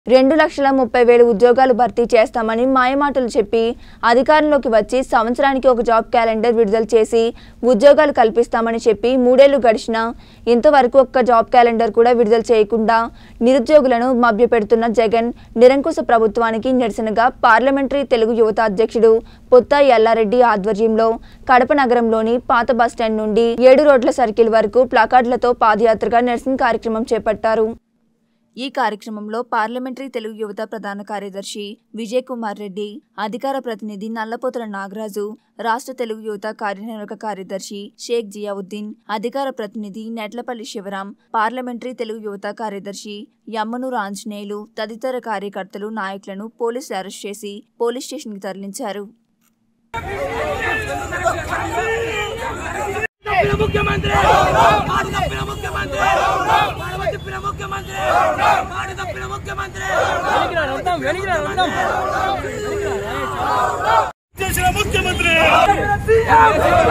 2,30,000 ఉద్యోగాలు భర్తీ చేస్తామని మాయమాటలు చెప్పి అధికారంలోకి వచ్చి సంవత్సరానికి ఒక జాబ్ క్యాలెండర్ విడుదల చేసి ఉద్యోగాలు కల్పిస్తామని చెప్పి 3 ఏళ్లు గడిచినా ఇంతవరకు ఒక్క జాబ్ క్యాలెండర్ కూడా విడుదల చేయకుండా నిరుద్యోగులను మభ్యపెడుతున్న జగన్ నిరంకుశ ప్రభుత్వానికి నిరసనగా పార్లమెంటరీ తెలుగు యువత అధ్యక్షుడు పొత్త ఎల్లారెడ్డి ఆధ్వర్యంలో కడప నగరంలోని పాత బస్టాండ్ నుండి 7 రోడ్ల సర్కిల్ వరకు ప్లాకార్డులతో పాదయాత్రగా నిరసన కార్యక్రమం చేపట్టారు। ఈ కార్యక్రమంలో పార్లమెంటరీ తెలుగు యువత ప్రధాన కార్యదర్శి విజయ్ కుమార్ రెడ్డి, అధికార ప్రతినిధి నల్లపోతల నాగరాజు, రాష్ట్ర తెలుగు యువత కార్యనిర్వాహక కార్యదర్శి షేక్ జియావుద్దీన్, అధికార ప్రతినిధి నెట్లపల్లి శివరాం, పార్లమెంటరీ తెలుగు యువత కార్యదర్శి యమ్మనూరు ఆంజనేయులు తదితర కార్యకర్తలు నాయకులను పోలీసులు అరెస్ట్ చేసి పోలీస్ స్టేషన్కి తరలించారు। मुख्यमंत्री मुख्यमंत्री